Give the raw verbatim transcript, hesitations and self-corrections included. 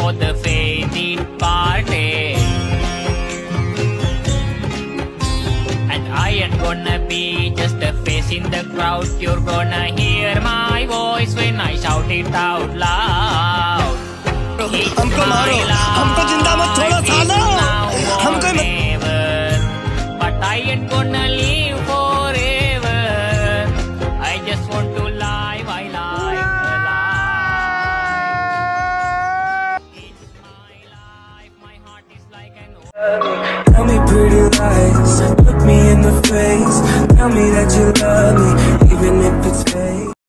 for the faded party. And I ain't gonna be just a face in the crowd. You're gonna hear my voice when I shout it out loud. हमको मारो, हमको जिंदा मत छोड़ो सालो, हमको never, but I ain't gonna live forever. I just want to live, I live alive. It's my life, my heart is like an ocean. Tell me pretty lies, look me in the face, tell me that you love